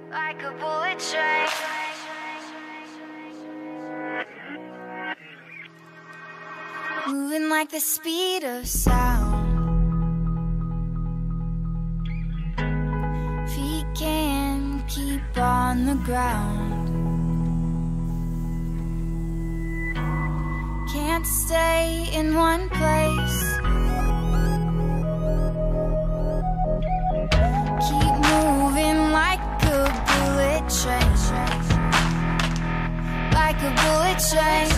like a bullet train. Moving like the speed of sound. Feet can't keep on the ground. Can't stay in one place. Keep moving like a bullet train. Like a bullet train.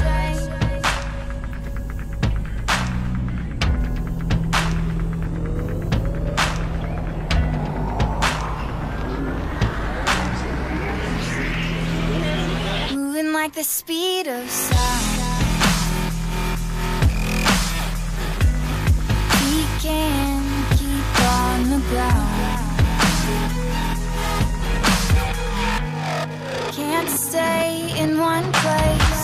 Like the speed of sound. We can't keep on the ground. Can't stay in one place.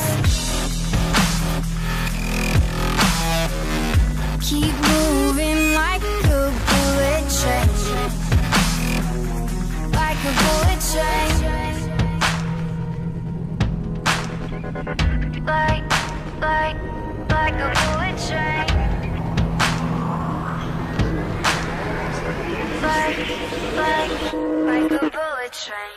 Keep moving like a bullet train. Like a bullet train. Like a bullet train. Like a bullet train.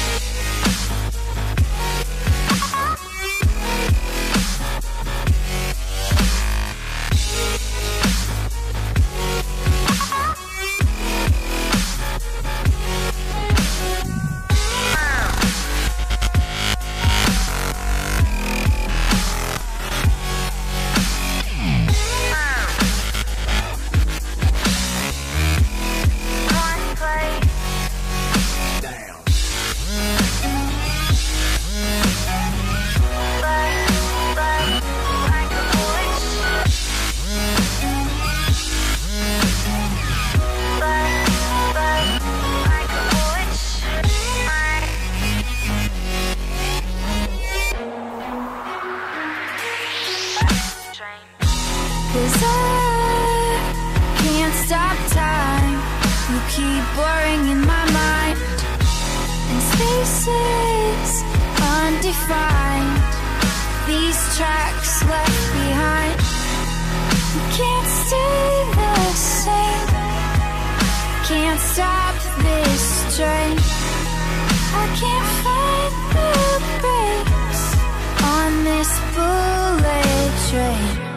Cause I can't stop time. You keep blurring in my mind. And spaces undefined. These tracks left behind. You can't stay the same. Can't stop this train. I can't find the brakes on this bullet train.